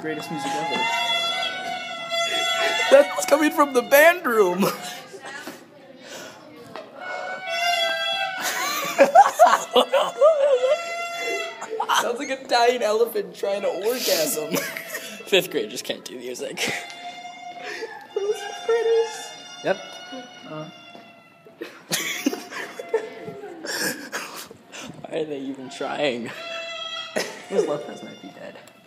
greatest music ever. That's coming from the band room. Sounds like a dying elephant trying to orgasm. 5th graders can't do music. Those 5th graders? Yep. Why are they even trying? His left hand might be dead.